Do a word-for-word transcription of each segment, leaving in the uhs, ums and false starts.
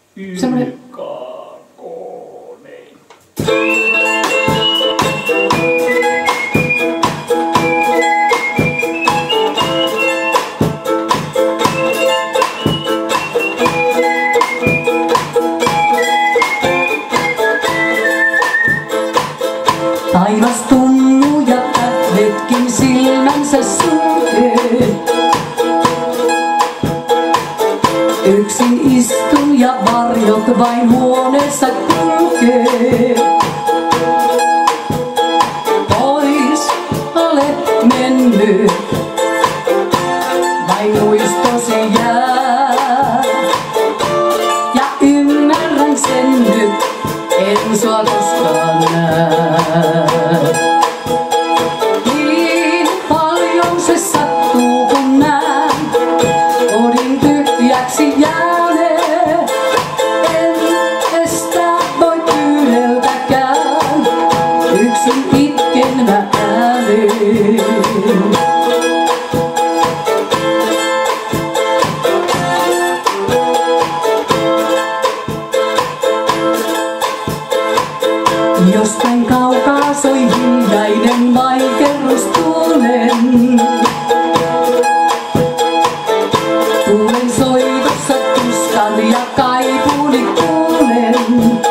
semmoinen taivas tunnu ja tähdetkin silmänsä sulkee. Yksin istun ja varjot vain huoneessa kulkee. Pois olet mennyt, vain muistosi jää. Ja ymmärrän sen nyt, en sua koskaan näe. Niin paljon se sattuu kun näen kodin tyhjäksi jäänee. En estää voi kyyneltäkään, yksin itken mä ääneen. Jostain kaukaa soi hiljainen vaikerrustuulen. Tuulen soitossa tuskan ja kaipuuni kuulen.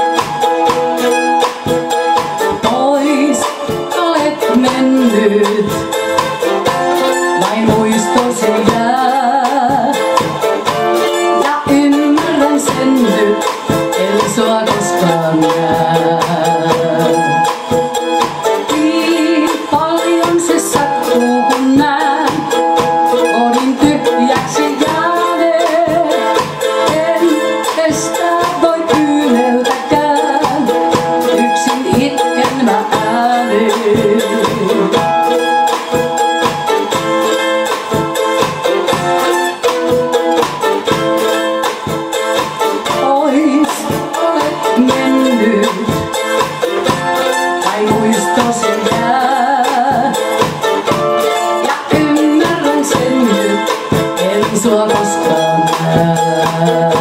Pois olet mennyt, vain muistosi jää. Ja ymmärrän sen nyt, en sua koskaan näe. Sua koskaan näe.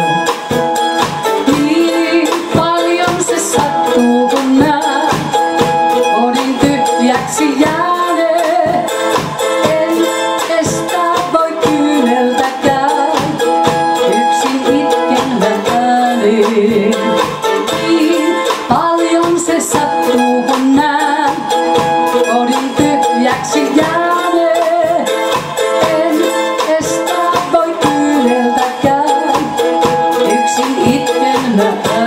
Niin paljon se sattuu kun näen kodin tyhjäksi jäänee. En estää voi kyyneltäkään, yksin itken mä ääneen. Niin paljon se sattuu kun näen kodin tyhjäksi jäänee. Itken mä